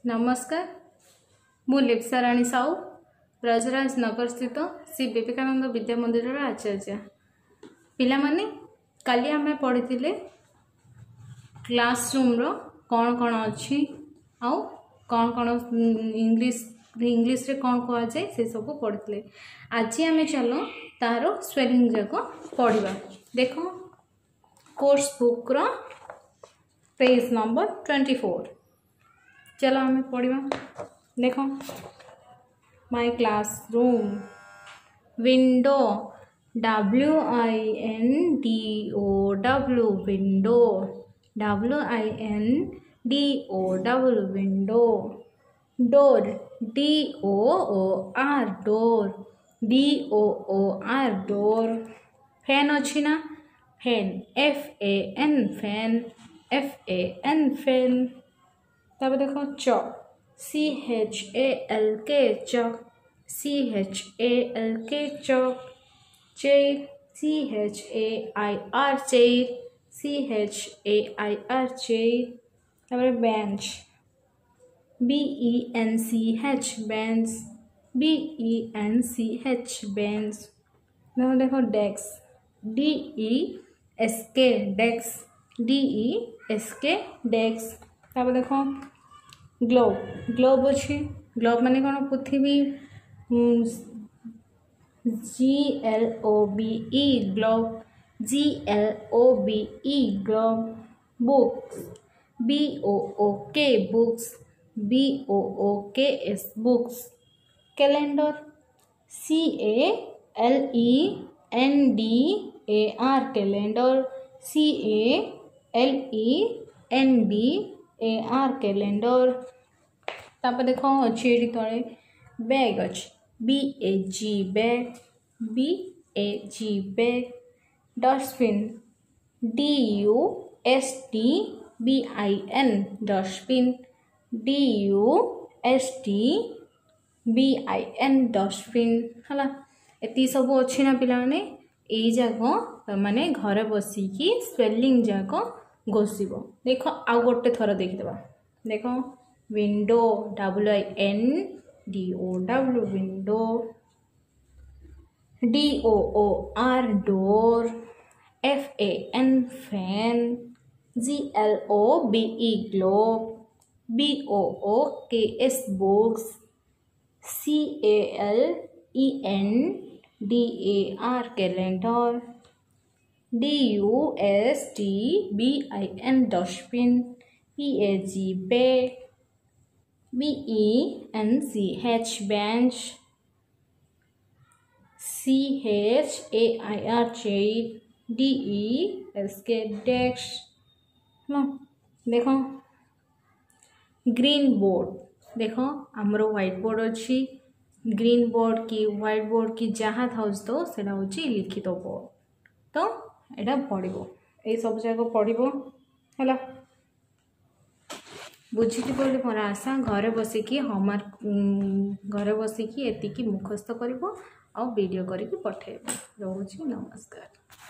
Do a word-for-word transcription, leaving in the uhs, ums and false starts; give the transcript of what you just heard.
नमस्कार मु लिप्सा राणी साहू ब्रजराज नगर स्थित श्री विवेकानंद विद्या मंदिर आचार्य पिला माने काली आमे पढ़ी क्लासरूम रो कौन कौन अच्छी आउ कौन कौन इंग्लिश इंग्लिश रे कौन कह जाए से सब पढ़ी आज आमे चलो तार स्वेलिंग जाक पढ़ा देख कोर्स बुक रो पेज नंबर ट्वेंटी फोर चलो हमें पढ़ा देखो my classroom window W I N D O W window W I N D O W window door D O O R door D O O R door fan अच्छी ना fan F A N fan F A N fan तब देखो chalk C H A L K chalk C H A L K chalk chair C H A I R chair C H A I R chair तब bench B E N C H bench B E N C H bench देखो देखो desk D E S K desk D E S K desk तब देखो globe globe अच्छी globe माने कौन पृथ्वी G L O B E globe G L O B E globe books B O O K books B O O K S books calendar C A L E N D A R calendar C A L E N D A R calendar तापर देखो अच्छी ये तले bag अच्छी B A G bag B A G bag dustbin D U S T B I N dustbin D U S T B I N dustbin है ये सब अच्छी ना पिला माने यही जाक माने घरे बसिकी स्पेलिंग जाक घोषिब देख आउ गोटे थर देखिदेवा देख window W I N D O W window D O O R door F A N fan G L O B E globe B O O K S books C A L E N D A R calendar D U S T B I N dustbin P A G bag B E N C H bench C H A I R chair D E S K desk देखो green board देखो आमर white board अच्छी green board की white board की जहाँ था तो सेटा हूँ लिखित बोर्ड तो एटा पढ़ो ये सब जगह पढ़ो है बुझी बोली मोर आशा घरे बसिकी होमवर्क घरे बसिकी एतिकी मुखस्त कर वीडियो करके पठेब रोचे नमस्कार।